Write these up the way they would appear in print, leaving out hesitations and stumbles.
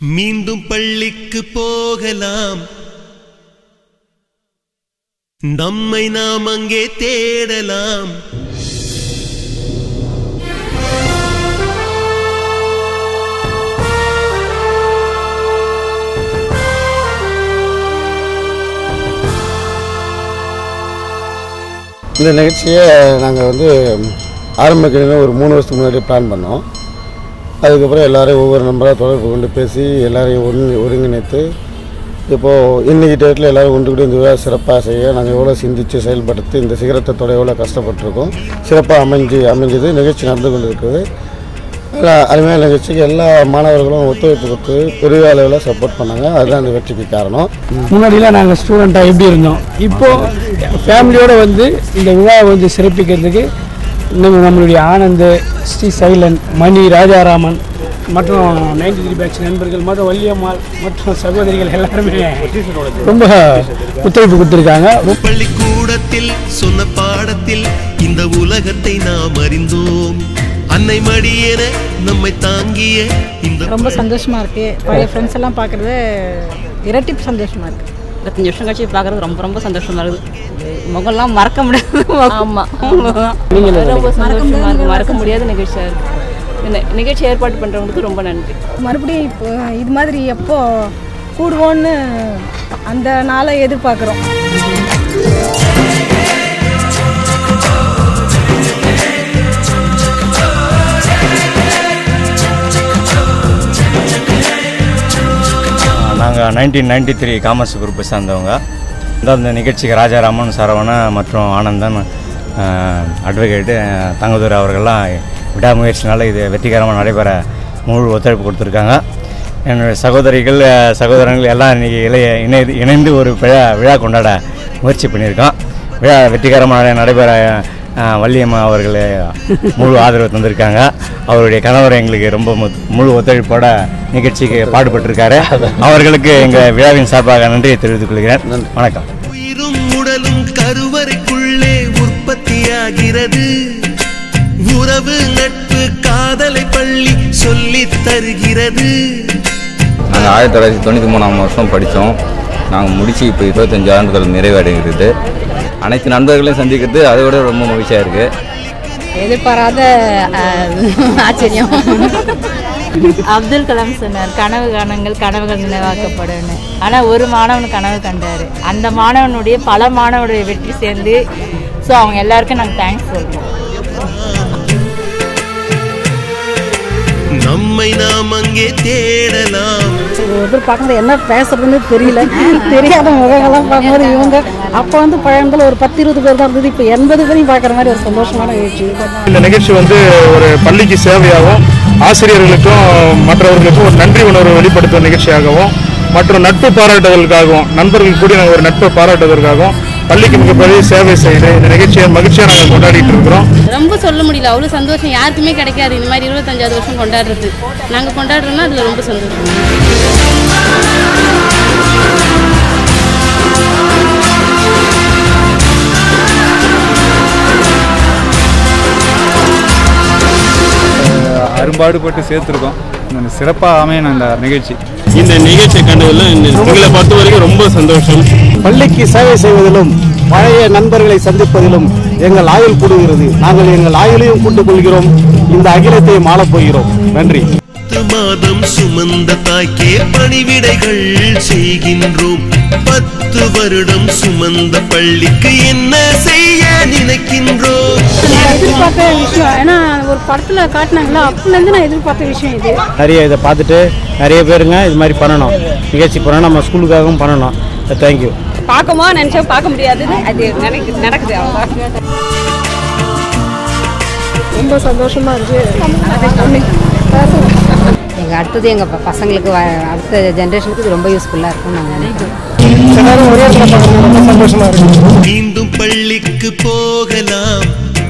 மீண்டும் பள்ளிக்கு போகலாம், நம்மை நாம் அங்கே தேடலாம். இந்த நிகழ்ச்சியை நாங்கள் ஆரம்பிக்கணும்னு ஒரு 3 வருஷத்துக்கு முன்னாடி பிளான் பண்ணோம். அதுக்கப்புறம் எல்லோரையும் ஒவ்வொரு நம்பராக தொடர்பு கொண்டு பேசி எல்லாரையும் ஒருங்கிணைத்து இப்போது இன்றைக்கி டேட்டில் எல்லோரும் ஒன்று கூட இந்த விழா சிறப்பாக செய்ய நாங்கள் எவ்வளோ சிந்தித்து செயல்படுத்தி இந்த சிகரத்தோட எவ்வளோ கஷ்டப்பட்டுருக்கோம். சிறப்பாக அமைஞ்சது. நிகழ்ச்சி நடந்து கொண்டு இருக்குது. அருமையான நிகழ்ச்சிக்கு எல்லா மாணவர்களும் ஒத்துழைப்பு கொடுத்து பெரிய அளவில் சப்போர்ட் பண்ணாங்க. அதுதான் அந்த வெற்றிக்கு காரணம். முன்னாடிலாம் நாங்கள் ஸ்டூடெண்ட்டாக எப்படி இருந்தோம், இப்போது ஃபேமிலியோடு இந்த விழாவை சிறப்பிக்கிறதுக்கு நம்மளுடைய ஆனந்த், ஸ்ரீ சைலன், மணி, ராஜாராமன் மற்றும் 93 பேட்ச் நண்பர்கள் மற்றும் வள்ளியம்மாள் மற்றும் சகோதரிகள் எல்லாருமே ரொம்ப ஒத்துழைப்பு கொடுத்துருக்காங்க. பள்ளிக்கூடத்தில் சொன்ன பாடத்தில் இந்த உலகத்தை நாம் அறிந்தோம். அன்னை மடியென நம்மை தாங்கிய இந்த ரொம்ப சந்தோஷமா இருக்கு. பழைய ஃப்ரெண்ட்ஸ் எல்லாம் பார்க்கறது இரட்டிப்பு சந்தோஷமா இருக்கு. 25 வருஷம் கழிச்சு பார்க்கறது ரொம்ப ரொம்ப சந்தோஷமா இருக்குது. முகம்லாம் மறக்க முடியாது. ஆமாம், ரொம்ப சந்தோஷமா இருக்கு. மறக்க முடியாத நிகழ்ச்சியாக இருக்குது. இந்த நிகழ்ச்சி ஏற்பாடு பண்ணுறவங்களுக்கு ரொம்ப நன்றி. மறுபடியும் இப்போ இது மாதிரி எப்போ கூடுவோன்னு அந்த நாளை எதிர்பார்க்குறோம். நாங்கள் 1993 காமர்ஸ் குரூப்பை சார்ந்தவங்க. இந்த நிகழ்ச்சிக்கு ராஜாராமன், சரவணா மற்றும் ஆனந்தன், அட்வொகேட்டு தங்கதுரை அவர்கள்லாம் விடாமுயற்சினால இது வெற்றிகரமாக நடைபெற முழு ஒத்துழைப்பு கொடுத்துருக்காங்க. என்னுடைய சகோதரங்கள் எல்லாம் இன்றைக்கி இணைந்து ஒரு விழா கொண்டாட முயற்சி பண்ணியிருக்கோம். விழா வெற்றிகரமாக நடைபெற வள்ளியம்மா அவர்கள் முழு ஆதரவு தந்திருக்காங்க. அவருடைய கணவர் எங்களுக்கு ரொம்ப முழு ஒத்துழைப்போட நிகழ்ச்சிக்கு பாடுபட்டிருக்காரு. அவர்களுக்கு எங்கள் விழாவின் சார்பாக நன்றியை தெரிவித்துக் கொள்கிறேன். வணக்கம். உயிரும் உடலும் கருவறைக்குள்ளே உற்பத்தியாகிறது. உறவு, நட்பு, காதலை பள்ளி சொல்லித் தருகிறது. நாங்கள் 1993ஆம் வருஷம் படித்தோம். நாங்கள் முடித்து இப்போ 25 ஆண்டுகள் நிறைவடைகிறது. அனைத்து நண்பர்களையும் சந்திக்கிறது அதை விட ரொம்ப மகிழ்ச்சியாக இருக்குது. எதிர்பாராத ஆச்சரியம். அப்துல் கலாம் சொன்னார், கனவுகள் நினைவாக்கப்படும். ஆனால் ஒரு மாணவன் கனவு கண்டார். அந்த மாணவனுடைய பல மாணவனுடைய வெற்றி சேர்ந்து ஸோ அவங்க எல்லாருக்கும் நாங்கள் தேங்க்ஸ் சொல்கிறோம். நம்மை நாம் அங்கே தேடலாம். பார்க்குறது என்ன பேசுறதுன்னு தெரியல. தெரியாத முகங்கள்லாம் பார்க்கும்போது இவங்க அப்போ பழங்கள் ஒரு 10-20 பேர் தான் இருந்தது. இப்போ 80 பேரையும் பார்க்குற மாதிரி ஒரு சந்தோஷமான நிகழ்ச்சி. இந்த நிகழ்ச்சி ஒரு பள்ளிக்கு சேவையாகவும் ஆசிரியர்களுக்கும் மற்றவர்களுக்கும் ஒரு நன்றி உணர்வு வெளிப்படுத்தும் நிகழ்ச்சியாகவும் மற்றும் நட்பு பாராட்டுவதற்காகவும் நண்பர்கள் கூட நாங்கள் ஒரு நட்பை பாராட்டுவதற்காகவும் பள்ளிக்கு மிகப்பெரிய சேவை செய்து இந்த நிகழ்ச்சியை மகிழ்ச்சியாக நாங்கள் கொண்டாடிட்டு இருக்கிறோம். ரொம்ப சொல்ல முடியல, அவ்வளோ சந்தோஷம் யாருக்குமே கிடைக்காது. இந்த மாதிரி 25வது வருஷம் கொண்டாடுறது நாங்கள் கொண்டாடுறோம்னா அதில் ரொம்ப சந்தோஷம். அரும்பாடுபட்டு சேர்த்துருக்கோம். சிறப்பாக அமையணும் இந்த நிகழ்ச்சி. இந்த நிகழ்ச்சியை கண்டதில் எங்களை பொறுத்த வரைக்கும் ரொம்ப சந்தோஷம். பள்ளிக்கு சேவை செய்வதிலும் பழைய நண்பர்களை சந்திப்பதிலும் எங்கள் ஆயுள் கூடுகிறது. நாங்கள் எங்கள் ஆயுளையும் கூட்டுக் கொள்கிறோம். இந்த அகிலத்தை மாளப் போகிறோம். நன்றி. 10 மாதம் சுமந்த தாய்க்கே பணிவிடைகள் செய்கின்றோம். 10 வருடம் சுமந்த பள்ளிக்கு என்ன செய்ய நினைக்கின்றோம். எதிர்பார்த்த விஷயம், ஏன்னா ஒரு படத்தில் காட்டினாங்களா, அப்போலேருந்து நான் எதிர்பார்த்த விஷயம் இது. நிறைய இதை பார்த்துட்டு நிறைய பேருங்க இது மாதிரி பண்ணணும், நிகழ்ச்சி பண்ணணும், நம்ம ஸ்கூலுக்காகவும் பண்ணணும். தேங்க்யூ. பார்க்கமா நினச்சா பார்க்க முடியாதுன்னு அது நடக்குது. ரொம்ப சந்தோஷமா இருக்கு. அடுத்தது எங்கள் பசங்களுக்கு அடுத்த ஜென்ரேஷனுக்கு இது ரொம்ப யூஸ்ஃபுல்லாக இருக்கும் நாங்கள் நினைக்கிறோம். சந்தோஷமா இருக்கு. மீண்டும் பள்ளிக்கு போகலாம்.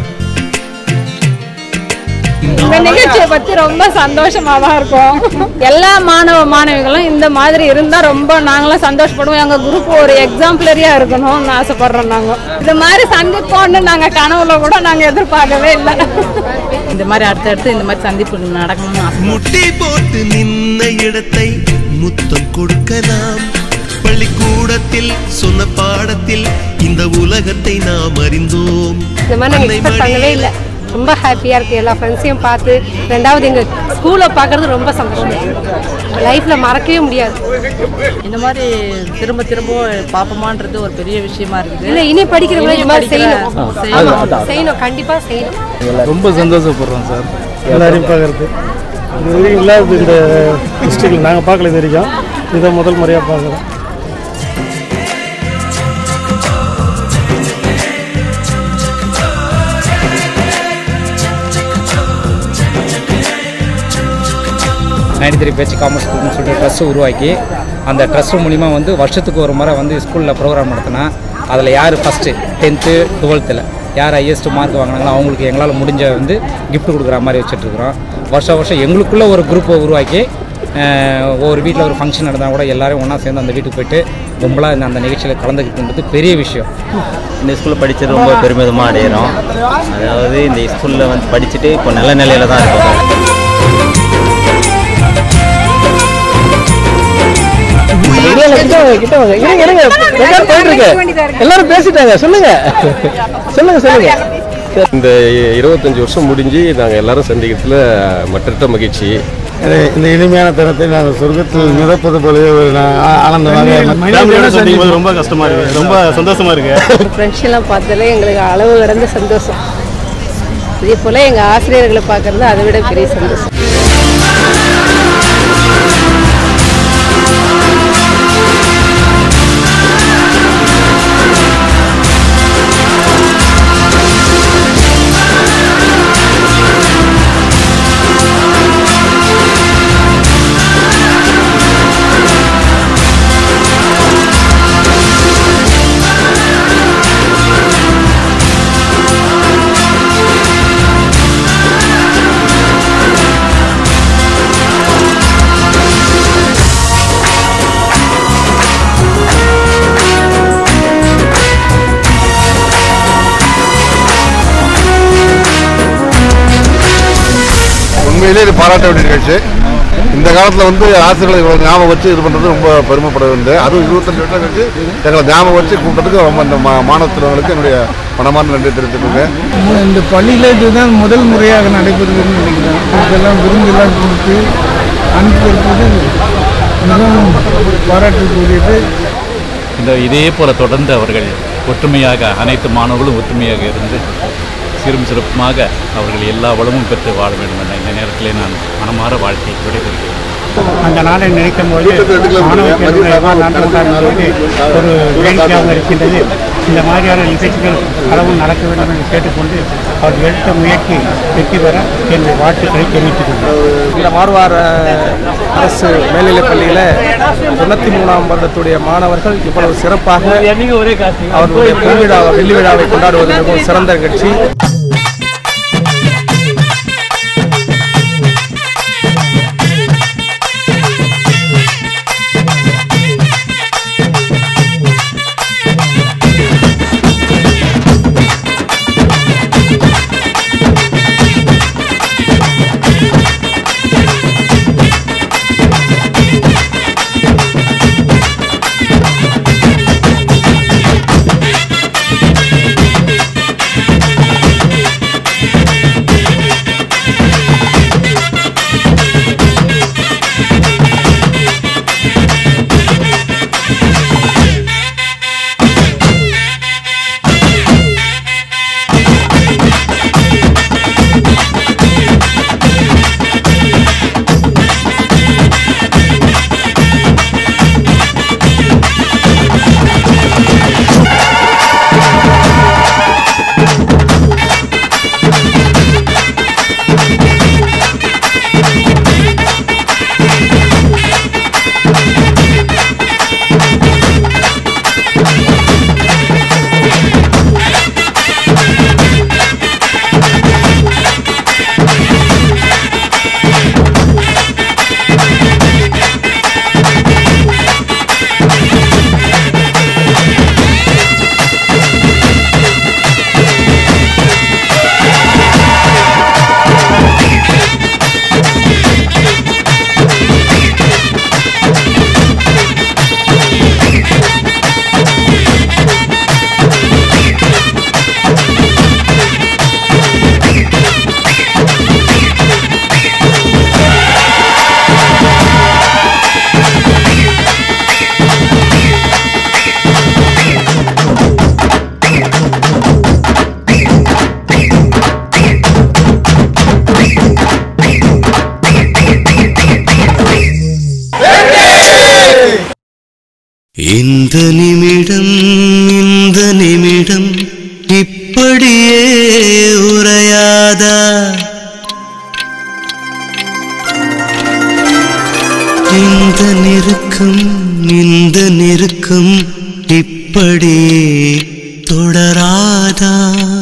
இந்த நிகழ்ச்சியை பற்றி ரொம்ப சந்தோஷமாக தான் இருக்கும். எல்லா மாணவிகளும் இந்த மாதிரி இருந்தால் ரொம்ப நாங்களாம் சந்தோஷப்படுவோம். எங்கள் குரூப் ஒரு எக்ஸாம்பிளரியாக இருக்கணும்னு ஆசைப்படுறோம். நாங்கள் இந்த மாதிரி சந்திப்போம்னு நாங்கள் கனவுல கூட நாங்கள் எதிர்பார்க்கவே இல்லை. இந்த மாதிரி அடுத்தடுத்து இந்த மாதிரி சந்திப்பு நடக்கணும்னு ஆசை. முட்டி போட்டு நின்ன இடத்தை முத்தம் கொடுக்கலாம். பள்ளிக்கூடத்தில் சொன்ன பாடத்தில் இந்த உலகத்தை நாம் அறிந்தோம். இந்த மாதிரி நாங்கள் எக்ஸ்பெக்ட் பண்ணவே இல்லை. ரொம்ப ஹாப்பியாக இருக்குது. எல்லா ஃப்ரெண்ட்ஸையும் பார்த்து, ரெண்டாவது எங்கள் ஸ்கூலை பார்க்குறது ரொம்ப சந்தோஷம். லைஃப்பில் மறக்கவே முடியாது. இந்த மாதிரி திரும்ப திரும்ப பார்ப்போமான்றது ஒரு பெரிய விஷயமா இருக்குது. இல்லை, இனி படிக்கிறவங்க இந்த மாதிரி செய்யணும், கண்டிப்பாக செய்யணும். ரொம்ப சந்தோஷப்படுறோம் சார் எல்லாரையும் பார்க்குறது. இது வரைக்கும் இல்லாத இந்த டிஸ்ட்ரிக்டில் நாங்கள் பார்க்கல. இது வரைக்கும் இதை முதல் முறையாக பார்க்குறோம். பேச்சு காமர்ஸ் ஸ்கூல்னு சொல்லிட்டு ட்ரஸ்ட்டு உருவாக்கி அந்த ட்ரஸ்ட் மூலிமா வந்து வருஷத்துக்கு ஒரு முறை வந்து ஸ்கூலில் ப்ரோக்ராம் நடத்தினா அதில் யார் ஃபஸ்ட்டு 10th 12th யார் ஹையஸ்ட் மார்க் வாங்கினாங்களோ அவங்களுக்கு எங்களால் முடிஞ்ச வந்து கிஃப்ட் கொடுக்குற மாதிரி வச்சுட்ருக்குறோம். வருஷம் எங்களுக்குள்ளே ஒரு குரூப்பை உருவாக்கி ஒவ்வொரு வீட்டில் ஒரு ஃபங்க்ஷன் நடந்தால் கூட எல்லோரும் ஒன்றா சேர்ந்து அந்த வீட்டுக்கு போய்ட்டு கும்பலாக அந்த நிகழ்ச்சியில் கலந்துக்கிட்டுன்றது பெரிய விஷயம். இந்த ஸ்கூலில் படித்தது ரொம்ப பெருமிதமாக அடைகிறோம். அதாவது இந்த ஸ்கூலில் வந்து படிச்சுட்டு இப்போ நல்ல நிலையில் தான் இருக்கோம். எல்லாரும் பேசிட்டாங்க. சொல்லுங்க. இந்த 25 வருஷம் முடிஞ்சு நாங்கள் எல்லாரும் சந்திக்கிறதுல மற்ற மகிழ்ச்சி. இந்த இனிமையான தருணத்தை நாங்கள் சொர்க்கத்தில் மிதப்பது போலவே ஒரு ஆனந்தமாக ரொம்ப கஷ்டமா இருக்கு, ரொம்ப சந்தோஷமா இருக்கு. ஃப்ரெண்ட்ஸ் எல்லாம் பார்த்ததுல எங்களுக்கு அளவு கடந்த சந்தோஷம். இதே போல எங்கள் ஆசிரியர்களை பார்க்கறது அதை விட பெரிய சந்தோஷம். உண்மையிலே இது பாராட்ட வேண்டிய நிகழ்ச்சி. இந்த காலத்தில் வந்து ஆசிரியர்களை இவ்வளோ ஞாபகம் வச்சு இது பண்ணுறது ரொம்ப பெருமைப்பட வேண்டியது. அதுவும் 25 வருஷம் கழிச்சு எங்களை ஞாபகம் வச்சு கூப்பிட்டதுக்கு ரொம்ப இந்த மாணவர்களுக்கு என்னுடைய மனமார்ந்த நன்றி தெரிவித்துருக்கேன். இந்த பள்ளியில் இதுதான் முதல் முறையாக நடைபெறுதுன்னு நினைக்கிறேன். இதெல்லாம் விருந்தெல்லாம் கொடுத்து அனுப்பியிருப்பது மிகவும் பாராட்டுக்குரியது. இதே போல் தொடர்ந்து அவர்கள் ஒற்றுமையாக அனைத்து மாணவர்களும் ஒற்றுமையாக இருந்து சீரும் சிறப்புமாக அவர்கள் எல்லா வளமும் பெற்று வாழ வேண்டும் என்ற இந்த நேரத்தில் நான் மனமாற வாழ்க்கை விடைபெறுகிறேன். அந்த நாளை நினைக்கும் போது ஒரு வேடிக்கையாக இருக்கின்றது. இந்த மாதிரியான நிகழ்ச்சிகள் அளவும் நடக்க வேண்டும் என்று கேட்டுக்கொண்டு அவர் எடுத்த முயற்சி வெற்றி பெற என்னுடைய வாழ்த்துக்களை தெரிவித்துக் கொண்டேன். இந்த மார்வார் அரசு மேல்நிலைப் பள்ளியில் 93ஆம் வருடத்துடைய மாணவர்கள் இவ்வளவு சிறப்பாக அவர்களுடைய பொன்விழா வெள்ளி விழாவை கொண்டாடுவது மிகவும் சிறந்த நிகழ்ச்சி. நிமிடம் இப்படியே உரையாதா? இந்த நெருக்கம் இப்படியே தொடராதா?